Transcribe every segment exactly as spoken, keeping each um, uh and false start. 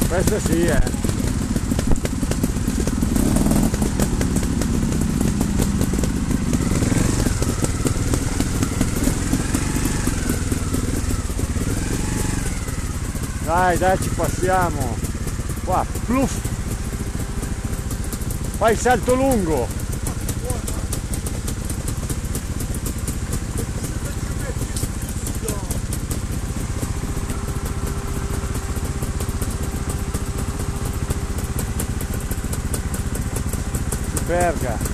Questo sì, eh. Dai, dai, ci passiamo. Qua, pluff. Fai il salto lungo. Superga.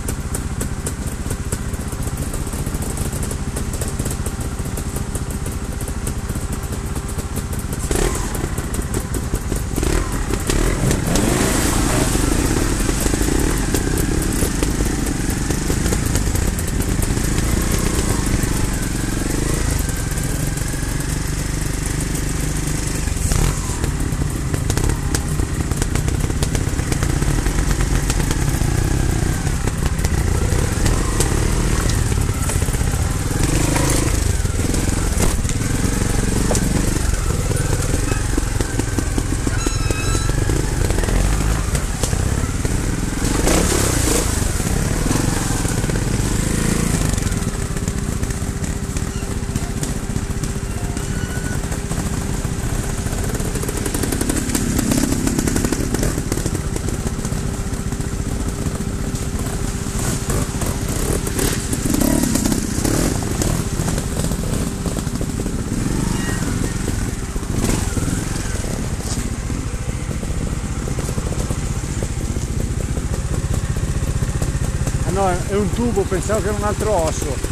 No, è un tubo, pensavo che era un altro osso.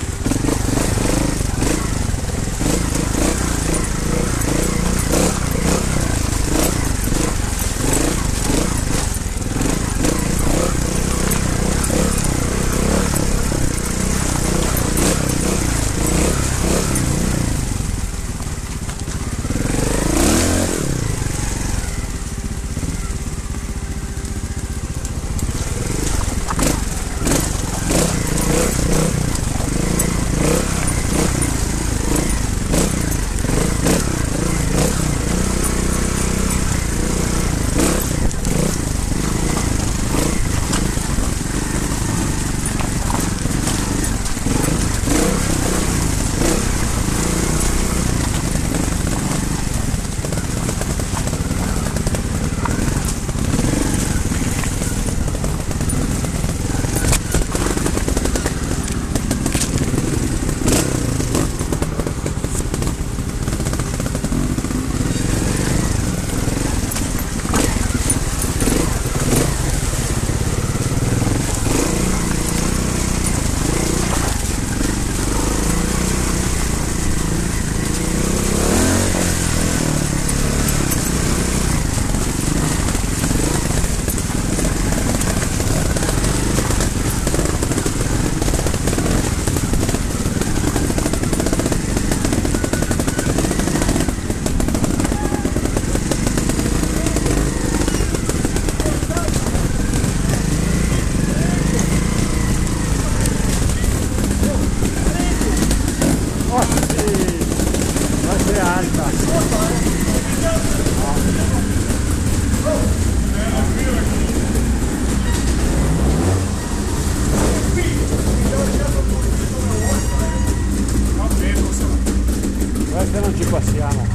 Questa non ci passiamo.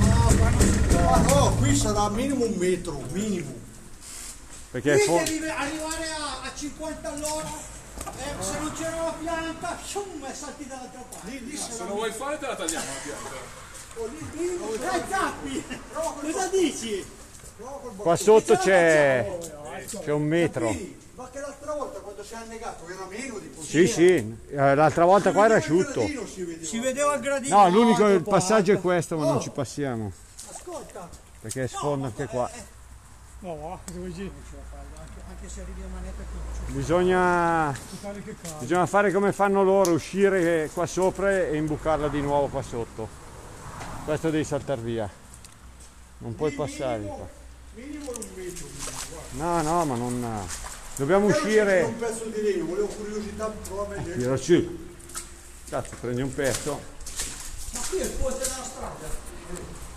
Ah no, qui sarà minimo un metro, minimo. Perché Qui fo- devi arrivare a, a cinquanta all'ora, eh, se non c'era la pianta, shum, e salti dall'altra parte. Lì, lì Se non vuoi fare te la tagliamo la pianta. Oh, lì, lì, dai zappi! Cosa dici? qua sotto c'è c'è un metro. Ma che l'altra volta quando si è annegato era meno di così. Sì, sì, eh, l'altra volta qua era asciutto. Si vedeva il gradino. No, l'unico il passaggio è questo, ma non ci passiamo. Ascolta. Perché sfonda anche qua. No, così. Anche se arrivi a manetta qui. Bisogna, bisogna fare come fanno loro, uscire qua sopra e imbucarla di nuovo qua sotto. Questo devi saltare via. Non puoi passare di qua. Minimo un metro. No, no, ma non... Dobbiamo uscire... Un pezzo di legno, volevo curiosità, prova a vedere. Tiraci. Cazzo, prendi un pezzo. Ma qui è il ponte della strada.